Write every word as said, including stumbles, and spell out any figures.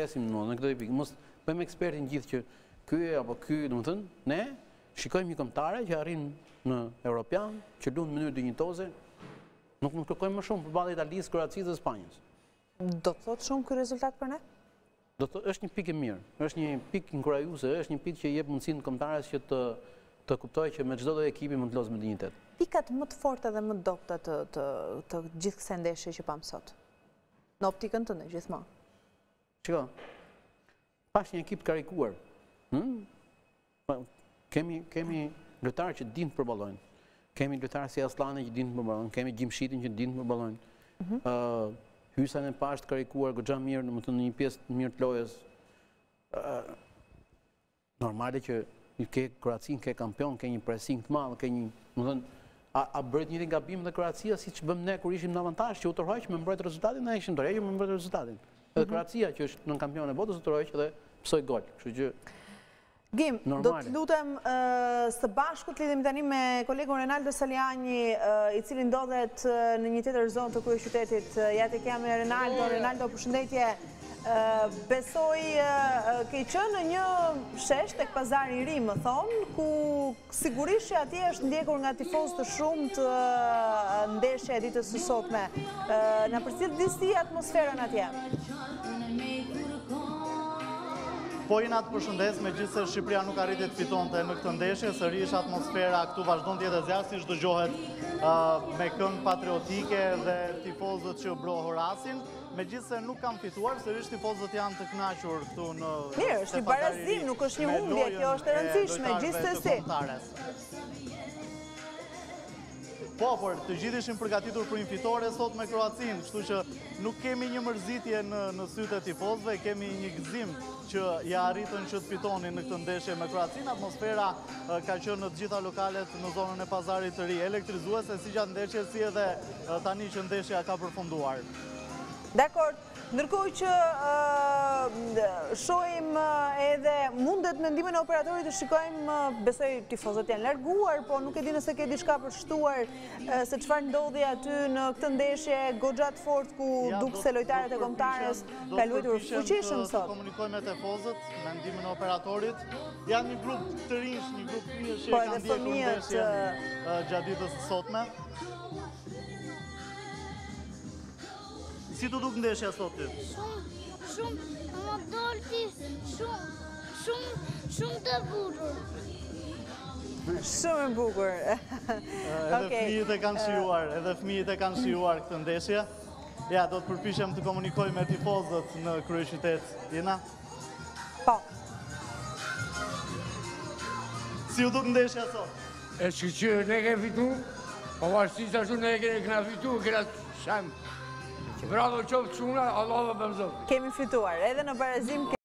flesim në këtë pikë, mos bëjmë ekspertin gjithë që ky apo ky, domethënë, ne shikojmë një kombëtare që arrin në Europian, që lund në mënyrë dinjitoze, nuk mund të kërkojmë më shumë përballë Italisë, Kroacisë dhe Spanjës. Do të thotë shumë ky rezultat për ne? Do të është një pikë e mirë, është një pikë inkurajuese, është një pikë që jep mundësinë kombëtares që të të kuptojë që me çdo lloj ekipi mund të lozë me dinjitet. Pikat më të forta dhe më të dobta të të të gjithë kësaj ndeshje që pam sot. Në optikën tënde gjithmonë. Shiko. Pash një ekip karikuar. Hm? Kemi kemi lojtarë që dinë të përballojnë. Kemi lojtarë si Aslani që dinë të përballojnë, kemi Gjimshitin që dinë të përballojnë. Ëh, uh, Hysan e pashtë karikuar goxha mirë, domethënë në një pjesë të mirë të lojës. Ëh, normale që ke Kroacin, ke kampion, ke një pressing të madh, ke një, domethënë, a, a bëret një gabim dhe Kroacia siç bëm ne kur ishim në avantazh që u tërhoq me mbrojtje rezultatin, ne ishim tërhequr me mbrojtje rezultatin. Edhe Kroacia që është në kampion e botës u tërhoq dhe psoi gol. Kështu që Gim, do të lutem së bashku të lidhemi tani me kolegun Renaldo Saliani, i cili ndodhet në një tjetër zonë të kryeqytetit. Ja tek jam me Renaldo. Renaldo, përshëndetje. Besoj ke qenë në një shesh tek pazari i ri, më thon, ku sigurisht që atje është ndjekur nga tifozë të shumtë ndeshja e ditës së sotme. Na përcjell disi atmosferën atje. Po i nga të përshëndes, me gjithë se Shqipëria nuk arriti të fitonte në këtë ndeshje, sërish atmosfera këtu vazhdon të jetë e zjarë, si dëgjohet me këngë patriotike dhe tifozët që brohorasin. Me gjithë se nuk kam fituar, sërish tifozët janë të kënaqur këtu në... Mirë, është një barazim, nuk është një humbje, kjo është e rëndësishme, gjithë se si. Po, por të gjithë ishim përgatitur për një fitore sot me Kroacin, kështu që nuk kemi një mërzitje në sytë e tifozëve, kemi një gëzim që ja arritën që të fitonin në këtë ndeshje me Kroacin. Atmosfera ka qenë në të gjitha lokalet në zonën e pazarit të ri, elektrizuese si gjatë ndeshje, si edhe tani që ndeshja ka përfunduar. Dakor, ndërkohë që shohim edhe mundet mendimin e operatorit të shikojmë, besoj tifozët janë larguar, po nuk e di nëse ke diçka për shtuar se çfarë ndodhi aty në këtë ndeshje goxha të fortë ku dukse lojtarët e kombëtares ka luajtur fuqishëm sot. Do të komunikojmë me tifozët, mendimin e operatorit. Janë një grup të rinj, një grup fëmijësh që kanë ndjekur ndeshjen gjatë ditës së sotme. Si të duk ndeshja sot ty? Shumë, shumë, më dolti, shumë, shumë, shumë të bukur. Shumë e bukur. Edhe fëmijët e kanë shijuar, edhe fëmijët e kanë shijuar këtë ndeshje. Ja, do të përpishem të komunikoj me tifozët në kryeqytet. Jena? Po. Si u duk ndeshja sot? E që që ne ke fitu, po vashtisht ashtu ne ke këna fitu, këna shamë. Bravo qoftë çuna, Allah dhe bëmëzot. Kemi fituar, edhe në barazim